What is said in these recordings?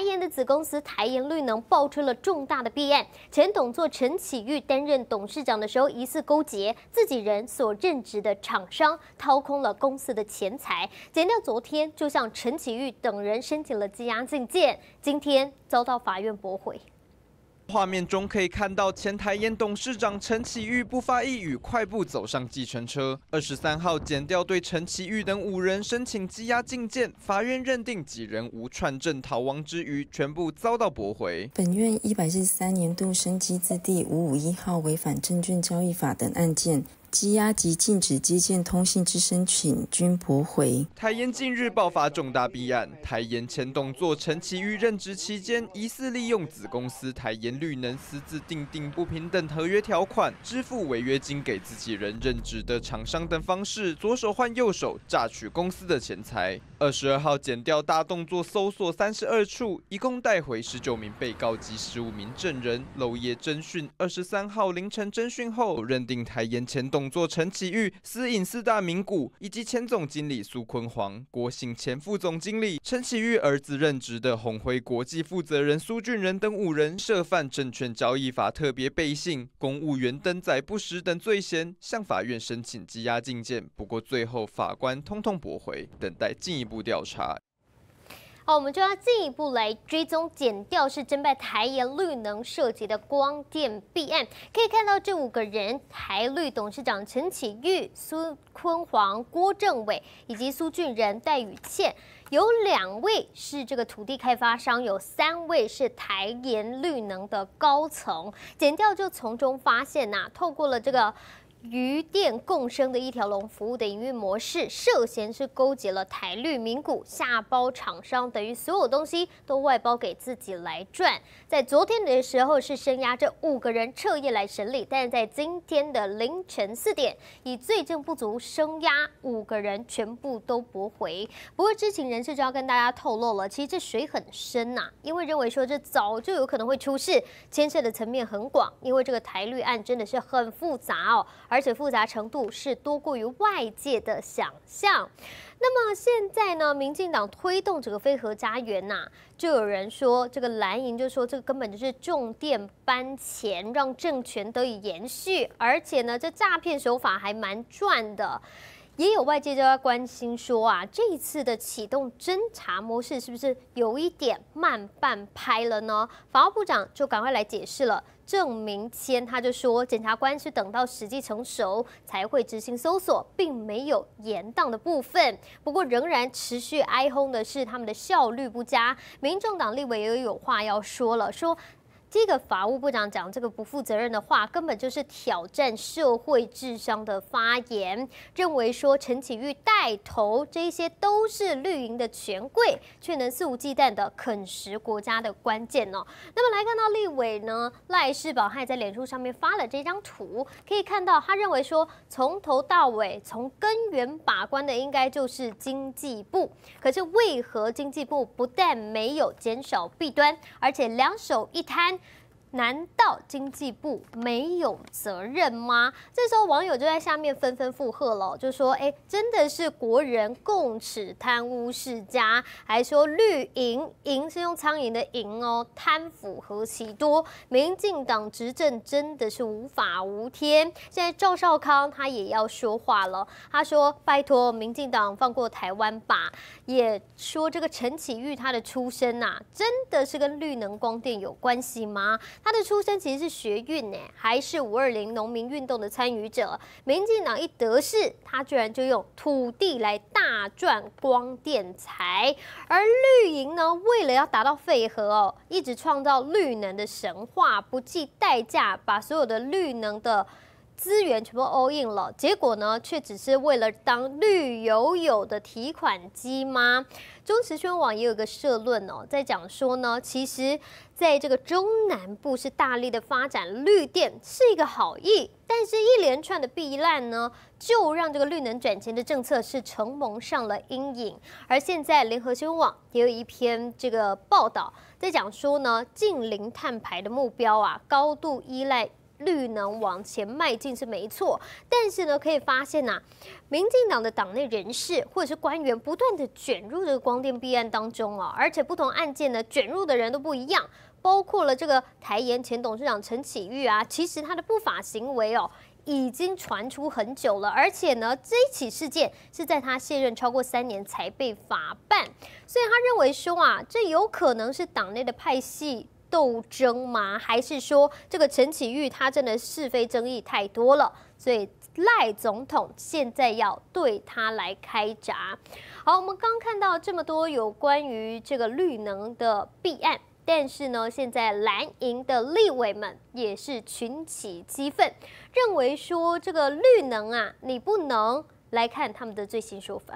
盐的子公司台盐绿能爆出了重大的弊案，前董座陈启玉担任董事长的时候，疑似勾结自己人所任职的厂商，掏空了公司的钱财。检调昨天就向陈启玉等人申请了羁押禁见，今天遭到法院驳回。 画面中可以看到，前台盐董事长陈启玉不发一语，快步走上计程车。23号，检调对陈启玉等5人申请羁押禁见，法院认定几人无串证逃亡之余，全部遭到驳回。 本院143年度升级字第551号违反证券交易法等案件。 羁押及禁止接见通信之申请均驳回。 台盐近日爆发重大弊案，台盐前董座陈启玉任职期间，疑似利用子公司台盐绿能私自订定不平等合约条款，支付违约金给自己人任职的厂商等方式，左手换右手榨取公司的钱财。22号，检调大动作搜索32处，一共带回19名被告及15名证人，漏夜侦讯。23号凌晨侦讯后，认定台盐前董座陈启玉私隐4大名股，以及前总经理苏坤煌、郭姓前副总经理、陈启玉儿子任职的鸿辉国际负责人苏俊仁等5人涉犯证券交易法特别背信、公务员登载不实等罪嫌，向法院申请羁押禁见。不过最后法官通通驳回，等待进一步调查。 好，我们就要进一步来追踪检调是侦办台盐绿能涉及的光电弊案。可以看到这5个人：台绿董事长陈启玉、苏坤煌、郭正伟以及苏俊仁、戴宇倩。有2位是这个土地开发商，有3位是台盐绿能的高层。检调就从中发现透过了这个 渔电共生的一条龙服务的营运模式，涉嫌是勾结了台绿名股，下包厂商，等于所有东西都外包给自己来赚。在昨天的时候是声押这5个人彻夜来审理，但是在今天的凌晨4点，以罪证不足声押5个人全部都驳回。不过知情人士就要跟大家透露了，其实这水很深因为认为说这早就有可能会出事，牵涉的层面很广，因为这个台绿案真的是很复杂而且复杂程度是多过于外界的想象。那么现在呢，民进党推动这个非核家园就有人说这个蓝营就说这个根本就是重电搬钱，让政权得以延续，而且呢，这诈骗手法还蛮赚的。 也有外界就在关心说这一次的启动侦查模式是不是有一点慢半拍了呢？法务部长就赶快来解释了。郑明谦他就说，检察官是等到时机成熟才会执行搜索，并没有延宕的部分。不过仍然持续哀轰的是他们的效率不佳。民众党立委也有话要说了，说 这个法务部长讲这个不负责任的话，根本就是挑战社会智商的发言。认为说陈启玉带头，这些都是绿营的权贵，却能肆无忌惮的啃食国家的关键那么来看到立委呢，赖士葆还在脸书上面发了这张图，可以看到他认为说，从头到尾，从根源把关的应该就是经济部。可是为何经济部不但没有减少弊端，而且两手一摊？ 难道经济部没有责任吗？这时候网友就在下面纷纷附和了，就说：“真的是国人共耻贪污世家，还说绿营营是用苍蝇的蝇贪腐何其多，民进党执政真的是无法无天。”现在赵少康他也要说话了，他说：“拜托民进党放过台湾吧。”也说这个陈启玉他的出身真的是跟绿能光电有关系吗？ 他的出身其实是学运还是520农民运动的参与者。民进党一得势，他居然就用土地来大赚光电财。而绿营呢，为了要达到废核一直创造绿能的神话，不计代价把所有的绿能的 资源全部 all in 了，结果呢，却只是为了当绿油油的提款机吗？中时新闻网也有一个社论在讲说呢，其实在这个中南部是大力的发展绿电是一个好意，但是一连串的弊案呢，就让这个绿能转型的政策是承蒙上了阴影。而现在联合新闻网也有一篇这个报道，在讲说呢，近零碳排的目标高度依赖绿能往前迈进是没错，但是呢，可以发现民进党的党内人士或者是官员不断的卷入这个光电弊案当中哦，而且不同案件呢卷入的人都不一样，包括了这个台盐前董事长陈启玉其实他的不法行为已经传出很久了，而且呢，这一起事件是在他卸任超过3年才被法办，所以他认为说这有可能是党内的派系斗争吗？还是说这个陈启玉他真的是非争议太多了，所以赖总统现在要对他来开闸？好，我们刚看到这么多有关于这个绿能的弊案。但是呢，现在蓝营的立委们也是群起激愤，认为说这个绿能你不能来看他们的最新说法。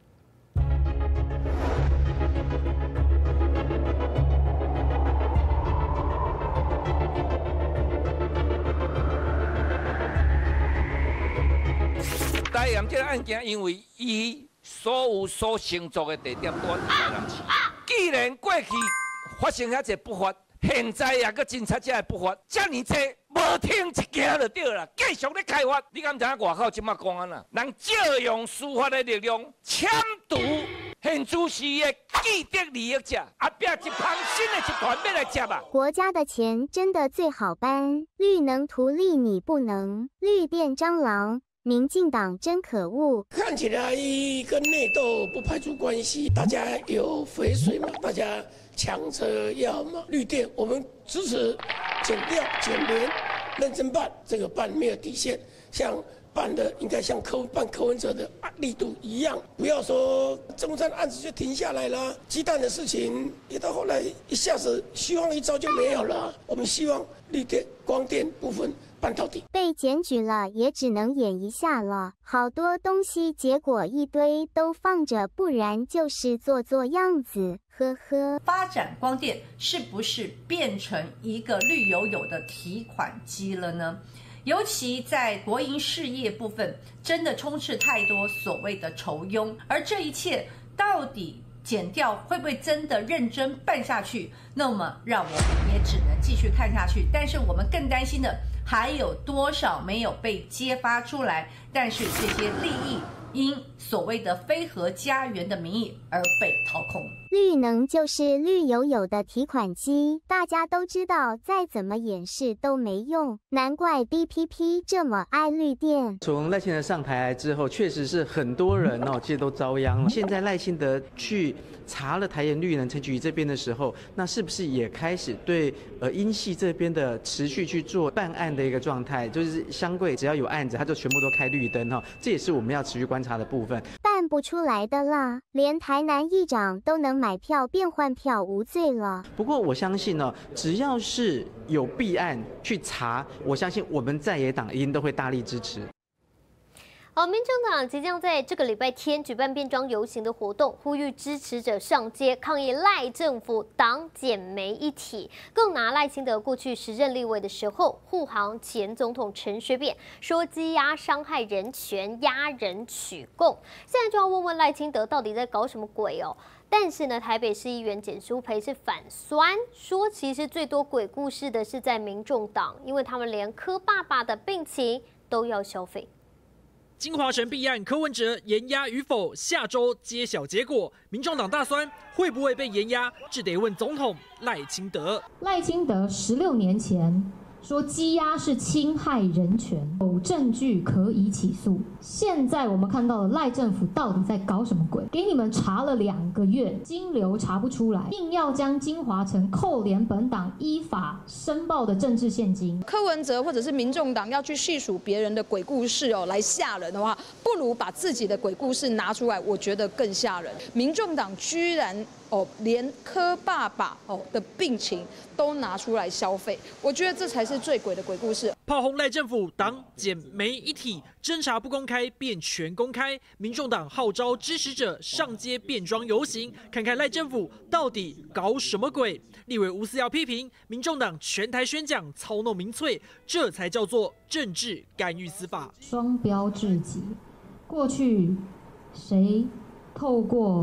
台盐这个案件，因为伊所承做的地点都在台南市，既然过去发生遐济不法，现在也个侦查才不法，遮尔济无听一件就对啦，继续咧开发。你敢知影外口即马公安人借用司法的力量抢夺现主事的既得利益者，壁一旁新的集团要来接啊！ 国家的钱真的最好搬，绿能图利你不能，绿电蟑螂。民进党真可恶， 看起来跟内斗不排除关系，大家有肥水嘛，大家抢着要嘛。绿电我们支持减掉、减联、认真办，这个办没有底线，像办的应该像办柯文哲的力度一样，不要说中山案子就停下来了，鸡蛋的事情也到后来一下子虚晃一招就没有了。我们希望绿电、光电部分办到底。 被检举了也只能演一下了，好多东西结果一堆都放着，不然就是做样子，呵呵。 发展光电是不是变成一个绿油油的提款机了呢？尤其在国营事业部分，真的充斥太多所谓的酬庸，而这一切到底检调会不会真的认真办下去？那么让我们也只能继续看下去。但是我们更担心的还有多少没有被揭发出来，但是这些利益因所谓的非核家园的名义而被掏空。 绿能就是绿油油的提款机，大家都知道，再怎么掩饰都没用，难怪 DPP 这么爱绿电。 从赖清德上台之后，确实是很多人其实都遭殃了。现在赖清德去查了台盐绿能陈启宇这边的时候，那是不是也开始对英系这边的持续去做办案的一个状态？就是相对只要有案子，他就全部都开绿灯这也是我们要持续观察的部分。 办不出来的啦，连台南议长都能买票变换票无罪了。 不过我相信只要是有弊案去查，我相信我们在野党一定都会大力支持。 好，民众党即将在这个礼拜天举办变装游行的活动，呼吁支持者上街抗议赖政府党检媒一体，更拿赖清德过去时任立委的时候护航前总统陈水扁，说羁押伤害人权、压人取供。现在就要问问赖清德到底在搞什么鬼哦？但是呢，台北市议员简舒培是反酸，说其实最多鬼故事的是在民众党，因为他们连柯爸爸的病情都要消费。 金华城弊案，柯文哲延押与否，下周揭晓结果。民众党大酸，会不会被延押，这得问总统赖清德。 赖清德16年前说羁押是侵害人权，有证据可以起诉。现在我们看到了赖政府到底在搞什么鬼？给你们查了2个月，金流查不出来，硬要将金华城扣连本党依法申报的政治现金。 柯文哲或者是民众党要去叙述别人的鬼故事来吓人的话，不如把自己的鬼故事拿出来，我觉得更吓人。民众党居然连柯爸爸的病情都拿出来消费，我觉得这才是最鬼的鬼故事。 炮轰赖政府党检媒一体，侦查不公开变全公开，民众党号召支持者上街变装游行，看看赖政府到底搞什么鬼。立委吴思瑶批评民众党全台宣讲操弄民粹，这才叫做政治干预司法， 双标至极。过去谁透过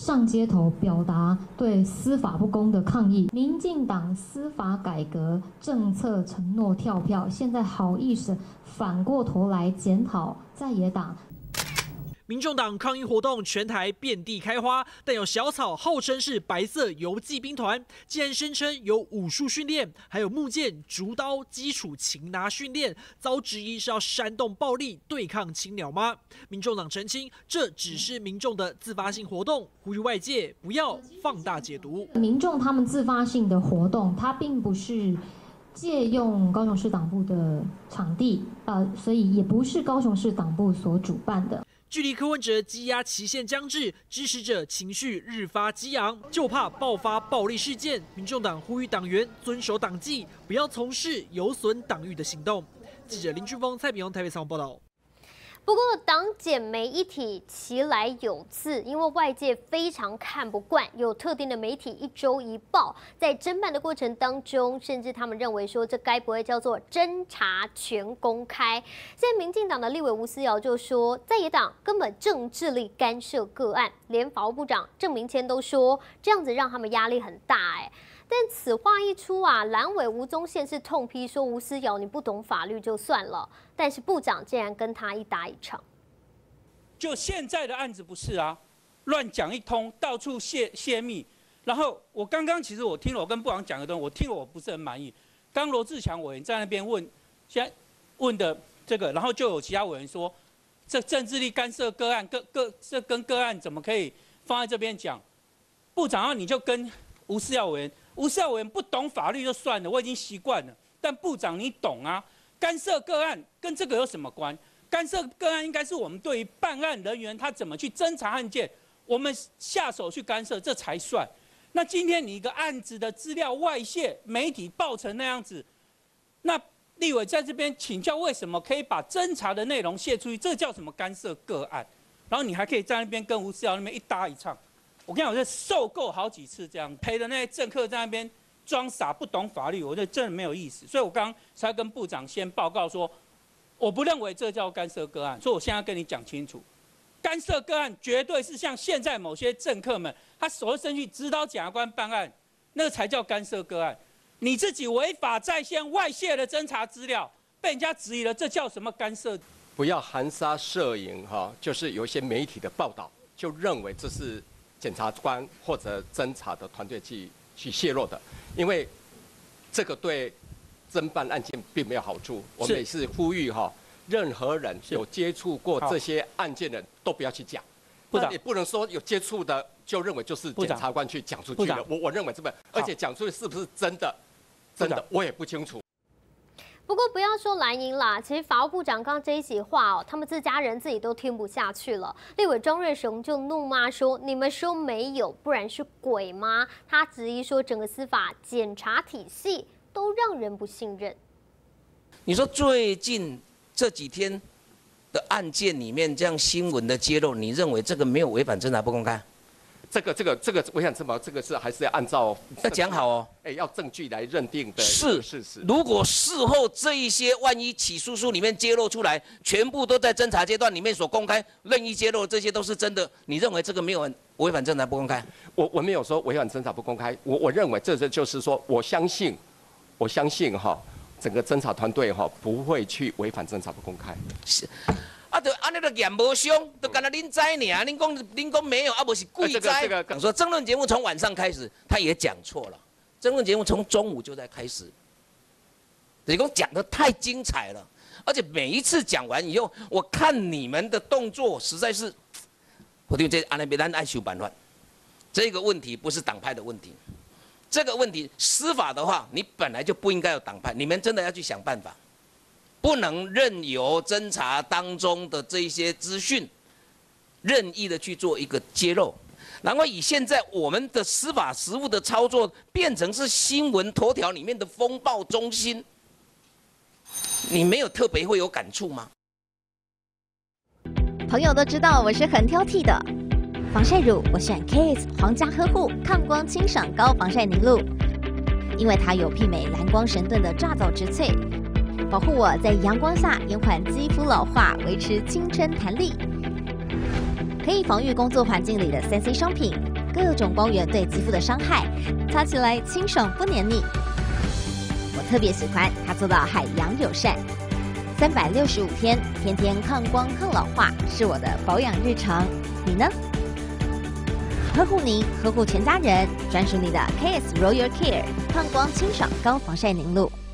上街头表达对司法不公的抗议。民进党司法改革政策承诺跳票，现在好意思反过头来检讨在野党。 民众党抗议活动全台遍地开花，但有小草号称是白色游击兵团，竟然声称有武术训练，还有木剑、竹刀基础擒拿训练，遭质疑是要煽动暴力对抗青鸟吗？民众党澄清，这只是民众的自发性活动，呼吁外界不要放大解读。 民众他们自发性的活动，它并不是借用高雄市党部的场地，所以也不是高雄市党部所主办的。 距离柯文哲羁押期限将至，支持者情绪日发激昂，就怕爆发暴力事件。民众党呼吁党员遵守党纪，不要从事有损党誉的行动。记者林俊峰、蔡炳宏台北采访报道。 不过，党检媒一体其来有自，因为外界非常看不惯有特定的媒体一周一报，在侦办的过程当中，甚至他们认为说这该不会叫做侦查全公开。现在民进党的立委吴思瑶就说，在野党根本政治力干涉个案，连法务部长郑明谦都说这样子让他们压力很大但此话一出蓝委吴宗宪是痛批说吴思瑶你不懂法律就算了，但是部长竟然跟他一打一场。 就现在的案子不是乱讲一通，到处泄密。然后我刚刚其实我听了我跟部长讲一顿，我听了我不是很满意。刚罗志强委员在那边问，现在问的这个，然后就有其他委员说，这政治力干涉个案，这跟个案怎么可以放在这边讲？部长你就跟吴思瑶委员。吴思瑶委员不懂法律就算了，我已经习惯了。但部长你懂干涉个案跟这个有什么关？干涉个案应该是我们对于办案人员他怎么去侦查案件，我们下手去干涉，这才算。那今天你一个案子的资料外泄，媒体爆成那样子，那立委在这边请教，为什么可以把侦查的内容泄出去？这叫什么干涉个案？然后你还可以在那边跟吴思瑶那边一搭一唱。我跟你讲，我这受够好几次这样，陪的那些政客在那边装傻不懂法律，我觉得真的没有意思。所以我刚刚才跟部长先报告说，我不认为这叫干涉个案，所以我现在跟你讲清楚，干涉个案绝对是像现在某些政客们，他手伸进去指导检察官办案，那个才叫干涉个案。你自己违法在先外泄的侦查资料，被人家质疑了，这叫什么干涉？ 不要含沙射影就是有一些媒体的报道就认为这是检察官或者侦查的团队去泄露的，因为这个对侦办案件并没有好处。我们也是呼吁任何人有接触过这些案件的人都不要去讲，那也不能说有接触的就认为就是检察官去讲出去的。我认为这个，而且讲出去是不是真的我也不清楚。 不过不要说蓝营啦，其实法务部长刚刚这一席话他们自家人自己都听不下去了。立委庄瑞雄就怒骂说：“你们说没有，不然是鬼吗？”他质疑说，整个司法检察体系都让人不信任。 你说最近这几天的案件里面，这样新闻的揭露，你认为这个没有违反侦查不公开？ 这个，我想这个是还是要按照要讲好要证据来认定的是事实。 如果事后这一些万一起诉书里面揭露出来，全部都在侦查阶段里面所公开，任意揭露这些都是真的，你认为这个没有违反侦查不公开？ 我没有说违反侦查不公开，我认为这就是说，我相信整个侦查团队不会去违反侦查不公开。 是。就安尼都验无伤，就干那恁知尔，恁讲没有，不是故意栽。讲说争论节目从晚上开始，他也讲错了。争论节目从中午就在开始，你讲得太精彩了，而且每一次讲完以后，我看你们的动作实在是，我觉得这安尼别咱爱想办法。这个问题不是党派的问题，这个问题司法的话，你本来就不应该有党派，你们真的要去想办法。不能任由侦查当中的这些资讯任意的去做一个揭露，然后以现在我们的司法实务的操作变成是新闻头条里面的风暴中心，你没有特别会有感触吗？ 朋友都知道我是很挑剔的，防晒乳我选 Kiss 皇家呵护抗光清爽高防晒凝露，因为它有媲美蓝光神盾的皂质萃。保护我在阳光下延缓肌肤老化，维持青春弹力，可以防御工作环境里的3C 商品， 各种光源对肌肤的伤害，擦起来清爽不黏腻。我特别喜欢它做到海洋友善，365天，天天抗光抗老化，是我的保养日常。你呢？呵护您，呵护全家人，专属你的 KS Royal Care 抗光清爽高防晒凝露。